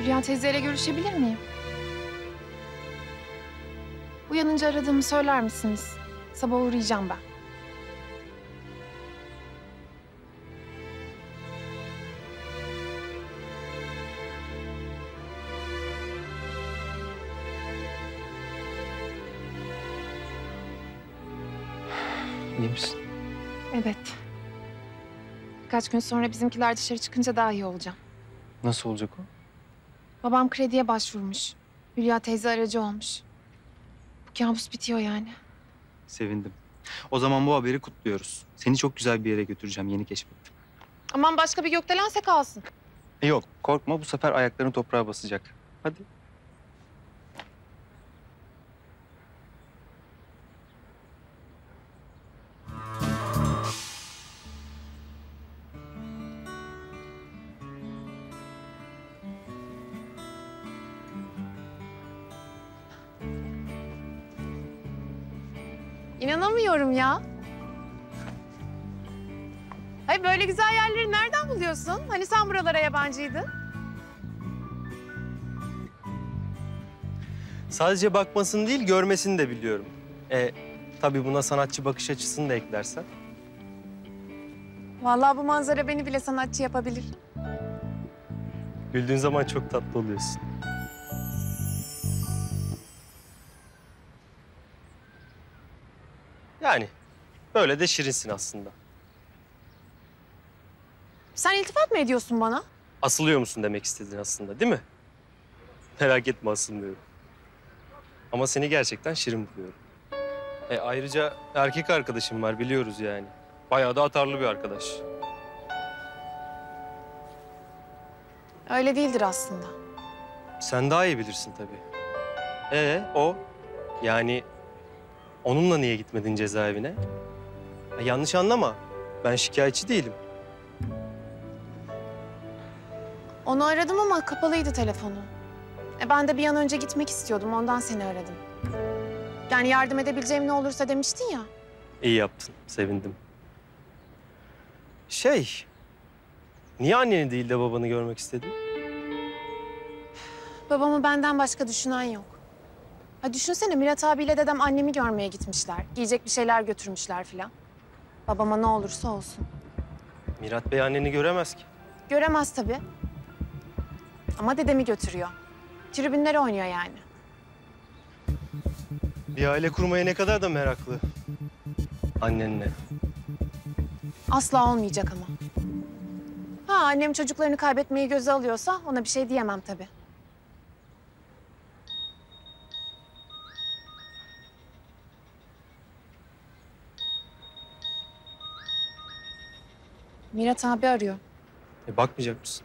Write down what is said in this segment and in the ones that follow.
Hülya teyzeyle görüşebilir miyim? Uyanınca aradığımı söyler misiniz? Sabah uğrayacağım ben. İyi misin? Evet. Birkaç gün sonra bizimkiler dışarı çıkınca daha iyi olacağım. Nasıl olacak o? Babam krediye başvurmuş. Hülya teyze aracı olmuş. Bu kabus bitiyor yani. Sevindim. O zaman bu haberi kutluyoruz. Seni çok güzel bir yere götüreceğim, yeni keşfettim. Aman başka bir gökdelense kalsın. Yok, korkma, bu sefer ayakların toprağa basacak. Hadi. İnanamıyorum ya. Hayır böyle güzel yerleri nereden buluyorsun? Hani sen buralara yabancıydın? Sadece bakmasını değil, görmesini de biliyorum. Tabii buna sanatçı bakış açısını da eklersen. Vallahi bu manzara beni bile sanatçı yapabilir. Güldüğün zaman çok tatlı oluyorsun. Yani böyle de şirinsin aslında. Sen iltifat mı ediyorsun bana? Asılıyor musun demek istedin aslında, değil mi? Merak etme, asılmıyorum. Ama seni gerçekten şirin buluyorum. Ayrıca erkek arkadaşım var, biliyoruz yani. Bayağı da atarlı bir arkadaş. Öyle değildir aslında. Sen daha iyi bilirsin tabii. O? Yani onunla niye gitmedin cezaevine? Yanlış anlama. Ben şikayetçi değilim. Onu aradım ama kapalıydı telefonu. Ben de bir an önce gitmek istiyordum. Ondan seni aradım. Yani yardım edebileceğim ne olursa demiştin ya. İyi yaptın. Sevindim. Niye anneni değil de babanı görmek istedin? Babamı benden başka düşünen yok. Ha düşünsene Mirat abiyle dedem annemi görmeye gitmişler. Giyecek bir şeyler götürmüşler filan. Babama ne olursa olsun. Mirat Bey anneni göremez ki. Göremez tabii. Ama dedemi götürüyor. Tribünlere oynuyor yani. Bir aile kurmaya ne kadar da meraklı. Annenle. Asla olmayacak ama. Ha annem çocuklarını kaybetmeyi göze alıyorsa ona bir şey diyemem tabii. Mirat abi arıyor. Bakmayacak mısın?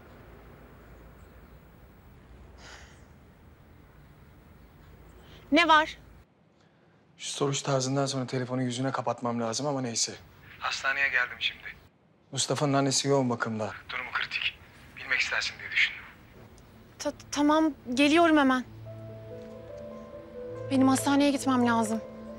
Ne var? Şu soruş tarzından sonra telefonu yüzüne kapatmam lazım ama neyse. Hastaneye geldim şimdi. Mustafa'nın annesi yoğun bakımda. Durumu kritik. Bilmek istersin diye düşündüm. Tamam, geliyorum hemen. Benim hastaneye gitmem lazım.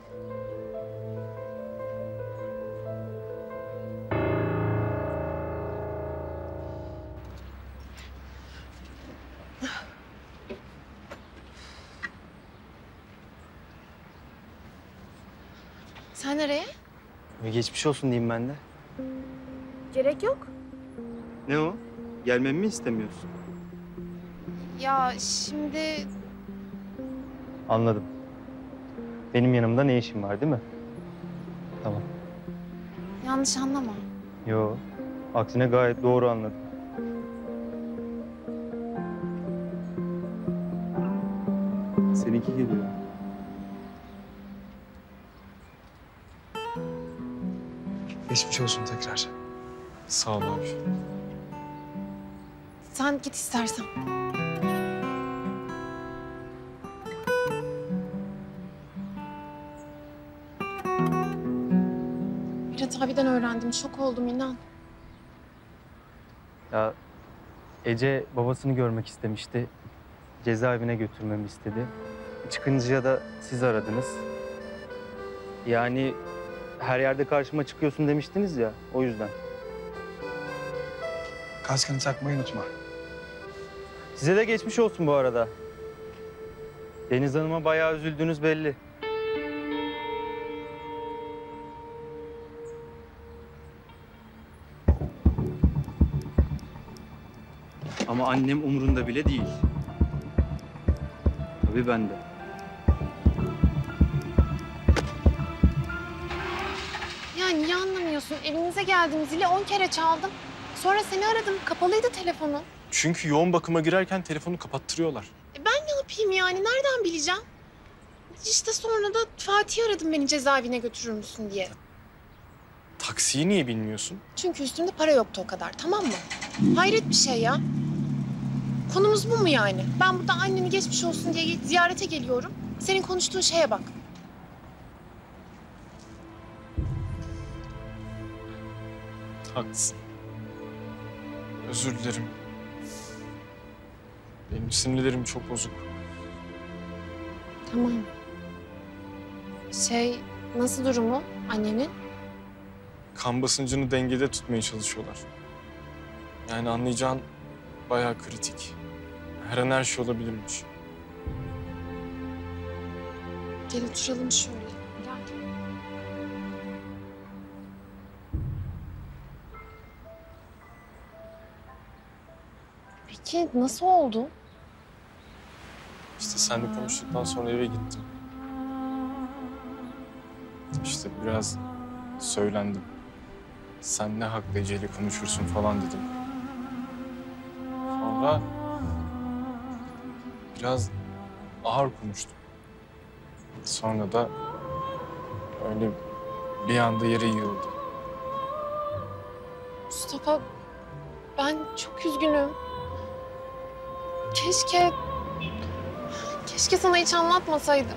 Sen nereye? Geçmiş olsun diyeyim ben de. Gerek yok. Ne o? Gelmemi mi istemiyorsun? Ya şimdi... Anladım. Benim yanımda ne işin var değil mi? Tamam. Yanlış anlama. Yo. Aksine gayet doğru anladım. Seninki geliyor. Geçmiş olsun tekrar. Sağ ol abi. Sen git istersen. Mirat abiden öğrendim. Şok oldum inan. Ya Ece babasını görmek istemişti. Cezaevine götürmemi istedi. Çıkınca da siz aradınız. Yani her yerde karşıma çıkıyorsun demiştiniz ya, o yüzden. Kaskını takmayı unutma. Size de geçmiş olsun bu arada. Deniz Hanım'a bayağı üzüldüğünüz belli. Ama annem umurunda bile değil. Tabii ben de. Ya niye anlamıyorsun? Evinize geldim, zili 10 kere çaldım. Sonra seni aradım, kapalıydı telefonu. Çünkü yoğun bakıma girerken telefonu kapattırıyorlar. Ben ne yapayım yani? Nereden bileceğim? İşte sonra da Fatih'i aradım beni cezaevine götürür müsün diye. Taksiyi niye bilmiyorsun? Çünkü üstümde para yoktu o kadar, tamam mı? Hayret bir şey ya. Konumuz bu mu yani? Ben burada anneni geçmiş olsun diye ziyarete geliyorum. Senin konuştuğun şeye bak. Haklısın. Özür dilerim. Benim sinirlerim çok bozuk. Tamam. Nasıl durumu annenin? Kan basıncını dengede tutmaya çalışıyorlar. Yani anlayacağın bayağı kritik. Her an her şey olabilirmiş. Gel oturalım şöyle. Gel. Peki nasıl oldu? İşte seninle konuştuktan sonra eve gittim. İşte biraz söylendim. Sen ne hakla Ece'yle konuşursun falan dedim. Sonra biraz ağır konuştum. Sonra da öyle bir anda yere yığıldı. Mustafa, ben çok üzgünüm. Keşke sana hiç anlatmasaydım.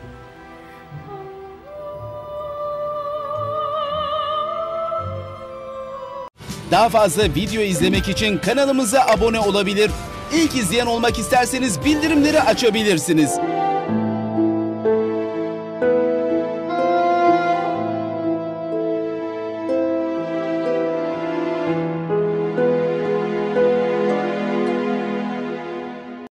Daha fazla video izlemek için kanalımıza abone olabilir. İlk izleyen olmak isterseniz bildirimleri açabilirsiniz.